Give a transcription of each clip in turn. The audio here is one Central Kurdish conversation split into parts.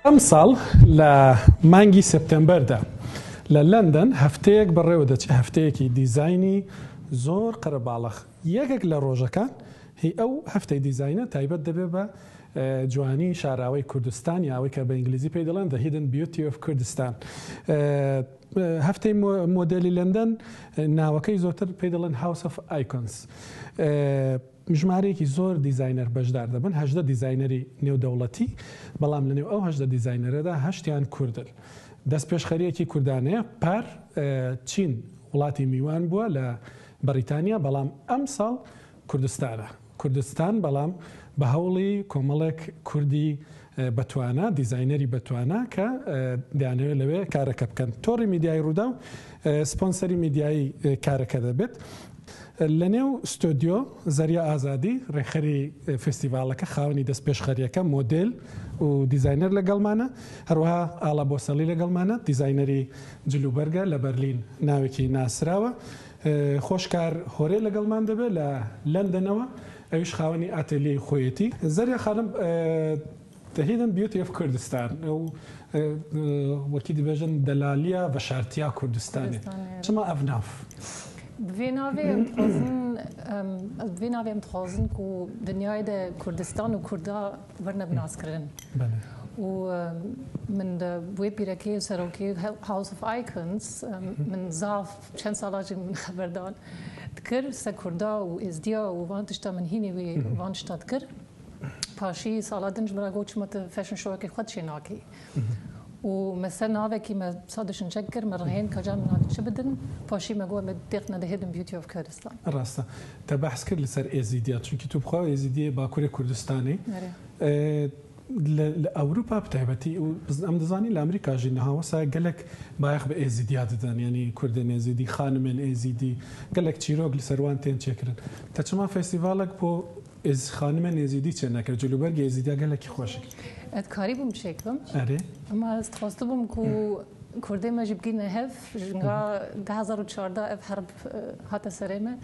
ئەمساڵ لە مانگی سپتەمبەردا لە لەندەن هەفتەیەک بەڕێوە دەچێت، هەفتەیەکی دیزایانی زۆر قەرەباڵغ. یەکێک لە ڕۆژەکان هی ئەو هەفتەی دیزاینە تایبەت دەبێت بە جوانی شاراوەی کوردستان، یاوەی کە بە ئینگلیزی پێی دەڵێن The Hidden Beauty of Kurdistan. هەفتەی مۆدێلی لەندەن ناوەکەی زۆرتر پێی دەڵێن House of Icons. ژمارەیەکی زۆر دیزاینەر بەشدار دەبن، 18 دیزاینەری نێودەوڵەتی، بەڵام لەنێو ئەو 18 دیزاینەرەدا 8یان کوردن. دەست پێشخەریەکی کوردانەیە پار چین وڵاتی میوان بووە لە بەریتانیا، بەڵام ئەم ساڵ کوردستان بەڵام بە هەوڵی کۆمەڵێک کوردی بەتوانە، دیزاینەری بەتوانە کە دەیانەوێت لەوێ کارەکە بکەن. تۆڕی میدیای ڕوودا و سپۆنسەری میدیایی کارەکە دەبێت. لە نێو ستۆدیۆ زەریا ئازادی ڕێخەری فستیڤالەکە خاوەنی دەست پێشخەریەکە مۆدل و دیزاینەر لەگەڵمانە، هەروەها ئاڵا بۆسەڵی لەگەڵمانە، دیزاینەری جلوبەرگە لە بەرلین ناوێکی ناسراوە. خۆشکار هۆرێ لەگەڵمان دەبێت لە لەندەنەوە، ئەویش خاوەنی ئاتێلیەی خۆیەتی. زەریا خانم The Hidden Beauty of Kurdistan وەکی دەبێژن دەلالیە بە شارتیا کوردستانی چما ئەڤناف Vê navê em dixwazin ku dinyayê de Kurdistan û Kurda werine binazkirin. û min di wê pîrekê serokê House of Icons min zav çend sala jî min xeberdar dikir se Kurda û êzdiya û van tişta min hînê wê van tişta dikir. Paşî sala din ji min re got çima tu fashion showekê xwe çê nakî. û me ser navekî me sadişin çek kir me rihên ka min hatî çi bidin paşî me got me dêxne The Hidden Beauty of Kurdistan. Rast e. Te behs kir li ser êzidiya çünkü tu bixwe êzidiyê Bakurê Kurdistanê li Ewropa bi taybetî û em dizanî li Amerîka jî niha wesa gelek bayex bi êzidiya didin, yanî Kurdên êzidî, xanimên êzidî, gelek çîrok li ser wan tên çêkirin. Te çima festîvalek bo xanimên êzidî çê nekir, cilûbergê êzidiya gelekî xweş e. Ez karî bûm şêkim. Erê. Ama ez dixwast bûm ku Kurdê me jî bigîne hev jinga 2014 ev herb hate serê me.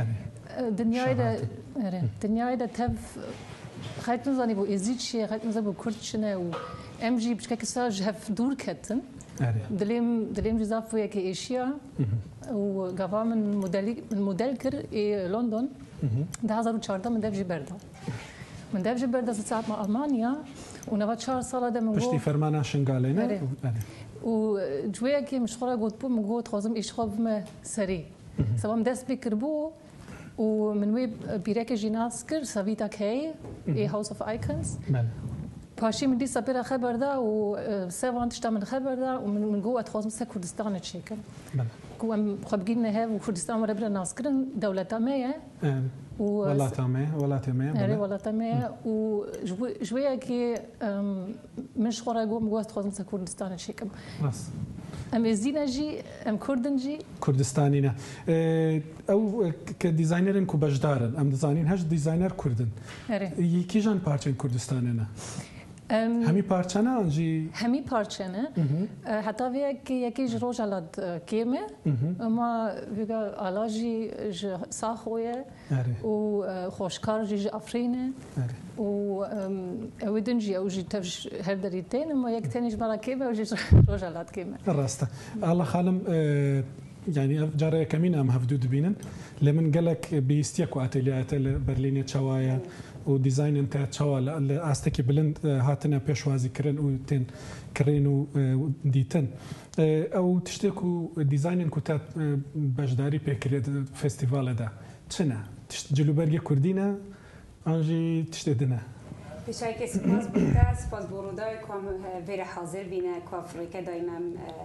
Dinyayê de tev xeyt nizanî bû êzî çi ye, xeyt nizanî bû Kurd çi ne û em jî piştekî sar ji hev dûr ketin. Dilêm jî zav yekê êşiya û gava min model kir ê London 2014 min dev jî berda. Min dev jî berda saat me Almanya û neva 4 sala de min got piştî fermana Şingalê ne? û civêyekê min ji xwe re gotbû min got dixwazim êşixwe bime serî. Seba min dest pê kirbû û min wê pîrekê jî nas kir Savita Kay ê House of Icons. Paşî min dîsa pê re xeber da û se van tişta min xeber da û min got dixwazim se Kurdistanê çêkim. Ku em xwe bigîne hev û Kurdistan were bire naskirin dewleta me ye. Welata me ye û ji wê yekê min ji xwe re got min got dixwazim se Kurdistanê çêkim. Em êzîne jî em Kurdin jî Kurdistanî ne. Ew ke dîzaynerên ku beşdarin em dizanîn heş dîzayner Kurdin. Kîjan parçên Kurdistanê ne? Hemî parçene an jî hemî parçene heta vê yekê ji Rojhilat kêm e ama vêga ala jî ji Saxo ye û xweşkar jî ji Efrînê û ew ê din jî ew jî tev her derî tên ama yek tenê ji bala kêm e ew jî ji Rojhilat kêm e. Rast e. Allah xalim yani ev cara yekemîn em hevdû dibînin. Lê min gelek bihîstiye ku atelyaya te li Berlînê çawa ye û dîzaynên te çawa li astekî bilind hatine pêşwazîkirin û tên kirin û dîtin. Ew tiştê ku dîzaynên ku te beşdarî pê kiriye di festîvalê de çi ne? Cilûbergê Kurdî ne an jî tiştê din e? Pêşayekê spas bû te, spas bû rûdawê ku em vê re hazir bîne ku Afrika daîme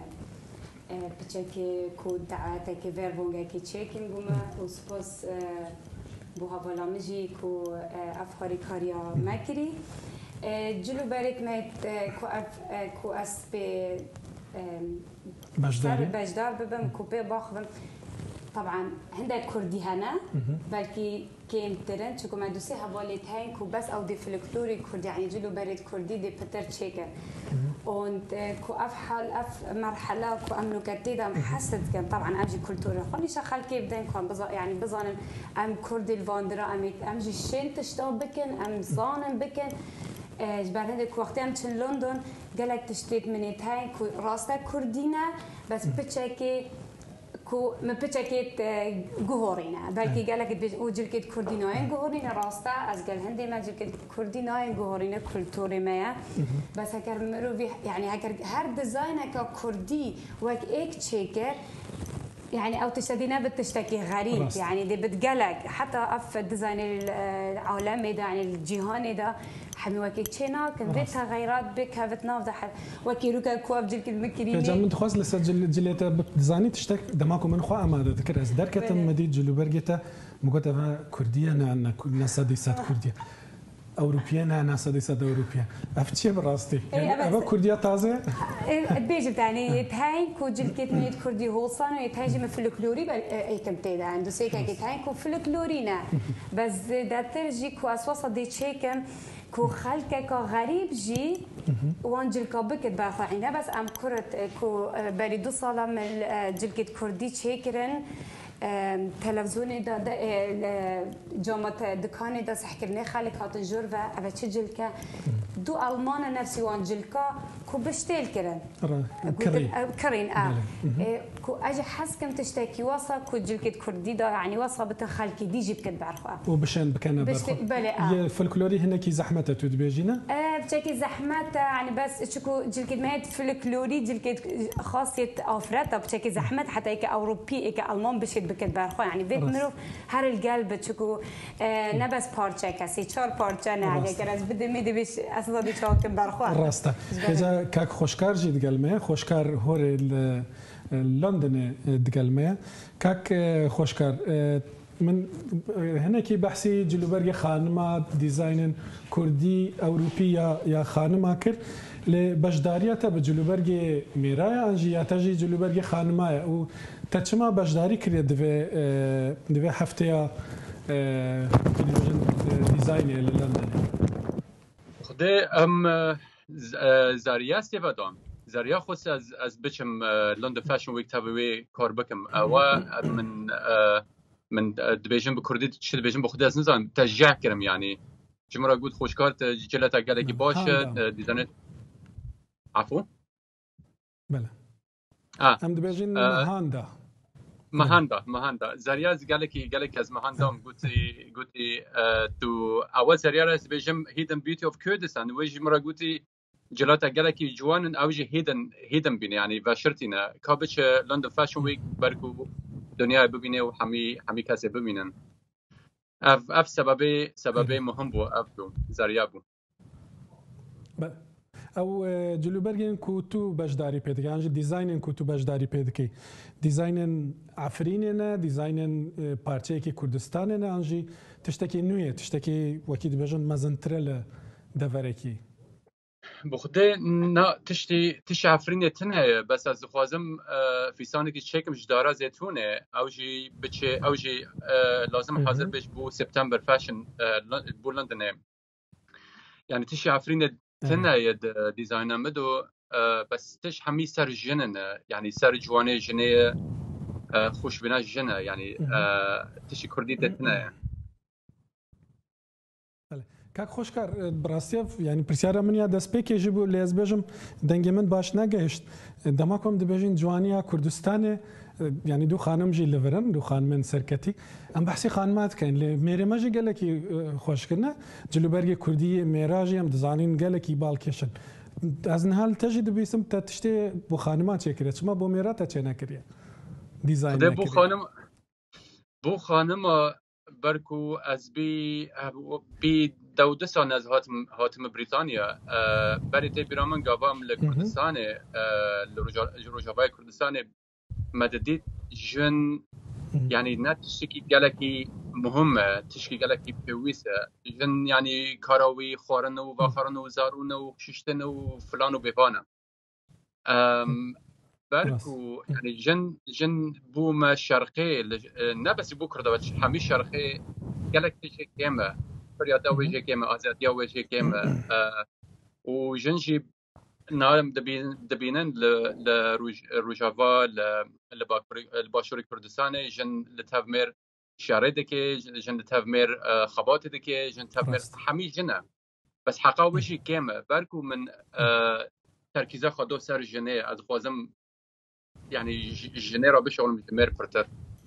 piçekê ku daetekê vervongekê çêkîn bûme û spas بۆ هەڤەلا من jî ku ev xwarîkariya me kirî. Cilûberek me ku ez pê bejdar bibim ku pê baxivim طبعا هندك كردي هنا بلكي كيم ترن شكو ما دوسي هواليت هين كو بس او دي فلكتوري كردي يعني جلو بريد كردي دي بتر تشيكر und كو افحال اف مرحله كو امنو كتيدا حسد كان طبعا امجي كلتوري خلي شغال كيف دين كان يعني بظن ام كردي الفاندرا ام جي شين تشتغل بكن ام زانم بكن جبرهند وقتی هم چن لندن گلک تشتیت منیت های کو راسته کردینه بس بچه کو مبتشكت جوهرينا بلكي قالك وجلكت كرديناين جوهرينا راستا از قال هندي ما جلكت كرديناين جوهرينا كولتوري مايا بس هكر مرو يعني هكر هر ديزاين هكا كردي وك ايك تشيكر يعني او تشتدينا بتشتكي غريب راستا. يعني دي بتقلق حتى اف الديزاين العالمي ده يعني الجهاني ده حمي وكي تشينا كان بيتها غيرات بك هافت نافضح وكي روكا كواب جلك المكريني جا من تخواز لسجل جليتا ديزايني تشتك دماكو من خوا اما ذكر از دركه مديد جلو برجتا مقطع كرديه ناس ديسات كرديه اوروبيه ناس ديسات اوروبيه افتشي براستي ابا كرديه تازه بيجي يعني تاين كو جلكت ميت كردي هوصان ويتهاجم في الكلوري اي كم تيدا عنده سيكا تاين كو في الكلورينا بس دا ترجي كو اسوسه دي تشيكم كو خلقك غريب جي وانجل كابك باخعينا بس ام كرت كو بري 2 ساله من جلكت كردي تشيكرن تلفزيون دا جامعة دكان دا سحكرني خالك هاتن جرفة أبى تجلكا دو ألمان نفسي وانجلكا كو بشتيل كرن كرين كو أجي حسكم تشتكي وصا كو جلكت كردي دا يعني وصا بتخلكي دي جيب كد بعرفها وبشان بكنا بعرفها فالكلوري هناكي زحمته تدبيجينا بشكل زحمته يعني بس شكو جلكت مهد فالكلوري جلكت خاصية أفراد بشكل زحمت حتى إيك أوروبي إيك ألمان بشيت بكت برخو يعني بيت مروف هر القلب تشكو نبس بارچه کسی 4 پارچه نه اگر از بده میدی بیش اصلا دی چاکم برخو راسته اجا کاک خوشکار جید گلمه خوشکار هور لندن دگلمه کاک خوشکار من هنا كي بحثي جلوبرجي خانمات ديزاين كردي أوروبية يا خانمة كر لبشداريته بجلوبرجي ميرايا أنجي ياتجي جلوبرجي خانمة و تشما بشداري كريه دفع هفتيا ديزاين لندن خدي زاريا استفادام زاريا خص از بچم لندن فاشن ويك تابوي کار بکم و من دبیجم به کردی چه دبیجم به خود از نزان تشجیع کردم یعنی جمعه گود خوشکار جلت اگر کی باشه دیزاین عفو بله هم دبیجین مهاندا زریا از گلک از مهاندا گوتی تو اول زریا از دبیجم هیدن بیوتی اف کردستان و جمعه گوتی جلت اگر کی جوان اوج هیدن بینه یعنی و شرطینا کابچ لندن فاشن ویک برکو دنیا ببینه و همی کسی ببینن اف سبب مهم بو اف دو زریا بو او جلوبرگین کو تو بشداری پیدا که انجام دیزاین کو تو بشداری پیدا که دیزاین عفرینه نه دیزاین پارچه که کردستانه نه انجام تشتکی نویه تشتکی وکید بجن مزنترل دورکی بخده نه تشتی عفرینه تنه بس از خوازم فیسانی که چکم جدارا زیتونه اوجی بچه اوجی لازم حاضر بش بو سپتامبر فاشن بو لندنه یعنی تشتی عفرینه تنه ید دیزاین مدو بس تش همی سر جننه یعنی سر جوانه جنه خوش بنا جنه یعنی تشتی کردی تنه کاک خوشکار براستیف یعنی پرسیارا من یا دست پی که جبو لیز بجم دنگ من باش نگهشت دماکم دبیجین جوانیا کردستان یعنی دو خانم جی لورن دو خانم سرکتی ام بحثی خانمات کن لی میره ماجی گله کی خوش کنه جلوبرگی کردی میراجی ام دزانین گله کی بالکشن از نهال تجد بیسم تشتی بو خانمات چکریه چما بو میرات چه نکریه دیزاین نکریه بو خانم برکو از بی دودستان از حاتم بریتانیا برای تی برامن گاوام لکردستان لروجاوای کردستان مددی جن یعنی نه تشکی گلکی مهمه تشکی گلکی پیویسه جن یعنی کاراوی خورن و واخرن و زارون و ششتن و فلان و بفانه برکو یعنی جن بوم شرقی نه بس بو کرده ولی همی شرقی گلک تیجه کمه فریادا ویجه کمه آزادیا ویجه کمه و جنجی نارم دبینن لروجاوا لباشوری کردستان جن لتفمیر شارده که جن لتفمیر خباته که جن تفمیر همی جنه بس حقا بشي كيما بركو من تركيزه خدو سر جنيه از خوازم يعني جنيه را بشغل متمر برتر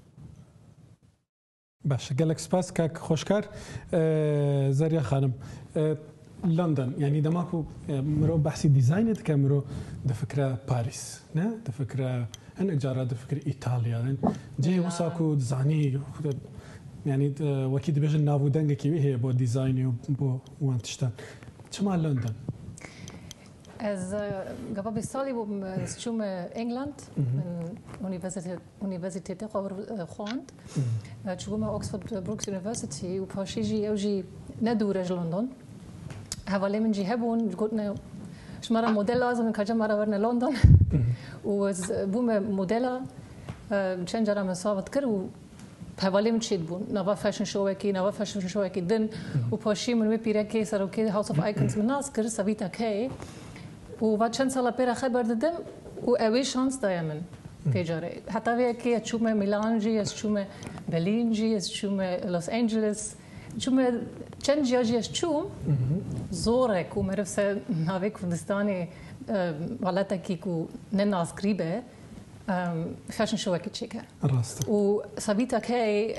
باش قالك سباس كاك خوشكار زاريا خانم لندن يعني دماكو مرو بحثي ديزاين كامرو ده فكره باريس نه ده فكره ان جارة ده فكره ايطاليا جي وساكو زاني يعني وكيد بيجن نافو دنگه كي هي بو ديزاين بو وان تشتان شمال لندن از قبل سالي شوم انجلند من universiteit خواند شوم اوكسفورد بروكس يونيفرسيتي وباشيجي اوجي ندورج لندن حوالی من جی هبون گفتن شماره مدل لازم که جمع ورن لندن و بوم مدل چند جرا مسافت کرد و حوالی من چید بون نوا فشن شو کی دن و پاشی من میپیره که سر اوکی هاوس اف آیکنز من ناس کرد سویتا کی و چند سال پیرا خبر دادم و اوی شانس دایمن پیجاره حتی وی کی چوم میلان جی چوم برلین جی چوم لس آنجلس چون چند جایی چوم زوره کو مرفس ناوی کردستانی ولتا کی کو نناس قریبه فاشن شو کی چیکه راست و سبیتا کی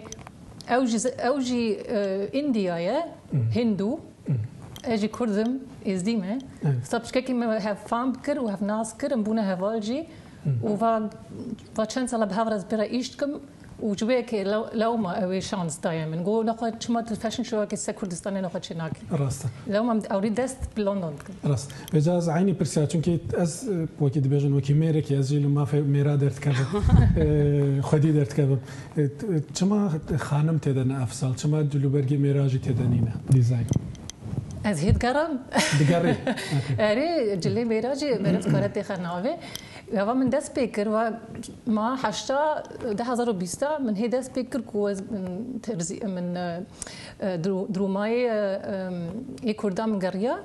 اوجی اندیایه هندو اجی کردم ازدیمه سبش کی ما هف فام بکر و هف ناس کرم بونه هوالجی و چند سال به هفرز برای ایشتکم وجوه که لو ما اوی شانس دایم نگو نخواد شما فاشن شو که کردستان نخواد چناک راست لو ما اورید دست بلندن راست بجاز عینی پرسیار چون که از وقتی بیشتر وقتی میره که از جیل ما میرا درد کردم خودی درد کردم شما خانم تدن افسال شما جلوبرگی میراجی تدنینه دیزاین از هیت گرم دیگری اره جلی میراجی برات کارت خناوه و من دست پیکر و ما 2020 من هی دست پیکر کوز من درومای کردام گریا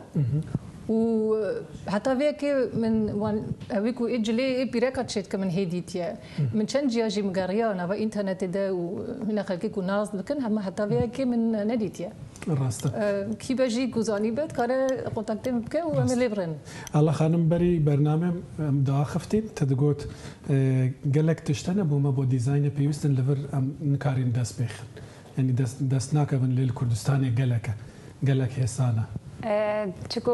و حتی ویکی من ویکو اجلی بیرکات شد که من هدیتیه من چند جیاجی مگریا نوا اینترنت ده و هنا خلکی کو ناز لکن هم حتی ویکی من ندیتیه راسته کی بجی گزانی بد کار کنتاکتیم بکه و من لیبرن الله خانم بری برنامه داخفتین تدگوت گلک تشتنه بوما با دیزاین پیوستن لور نکارین دست بخن يعني دست ناكفن للكردستان قالك هسانا تشكو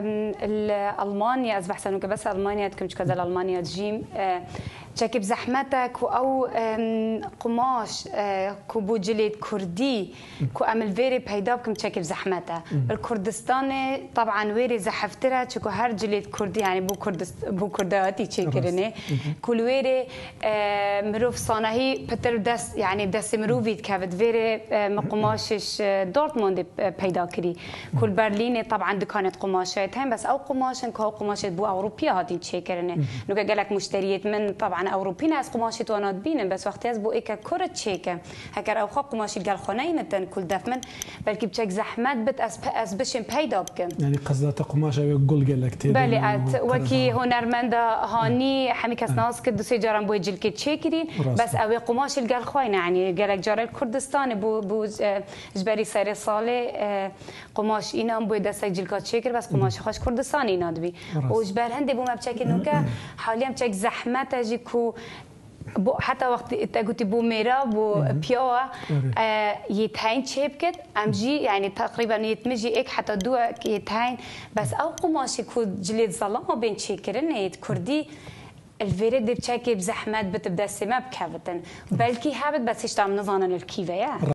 ألمانيا أصبح سنوك بس ألمانيا تكمل كذا ألمانيا تجيم تشكي بزحمتك أو قماش كوبو جلد كردي كو أمل فيري بهيداب كم تشكي بزحمته الكردستاني طبعا ويري زحفترها تشكو هر جلد كردي يعني بو كرداتي تشكرني كل ويري مروف صانهي بتر دس يعني بدس مروفي تكابت فيري مقماشش دورتموند بهيدا كري كل برلين طبعا دكانت قماشات هم بس أو قماشن كهو قماشات بو أوروبيا هاتين تشكرني نوكا قالك مشتريات من طبعا أوروبيين از قماشی توانات بینن بس وقتی از بو ایک کرد چیکه هکر او خواب قماشی گل خانه نتن کل دفمن بلکه بچک زحمت بت از بشیم پیدا بکن یعنی قصدت قماش او گل گلک تیدن بله ات وکی هنرمند هانی همی کس ناس که دو سه جارم بو جلکت چیکرین بس او قماشی گل خانه يعني گلک جار کردستان بو جبری سر ساله قماش اینا بو دست جلکات چیکر بس قماش خوش کردستان اینا دوی و جبر هندی بو مبچک نوکه حالی هم چک زحمت اجی کو بو حتى وقت تقولي بو ميرا بو بيوا يتهين شيبكت امجي يعني تقريبا يتمجي اك حتى دو يتهين بس او قماشي كو جليد ظلام بين شيكرن يت كردي الفيريد بتشكي بزحمات بتبدا السما بكافتن بلكي هابت بس يشتام نظانا الكيفيا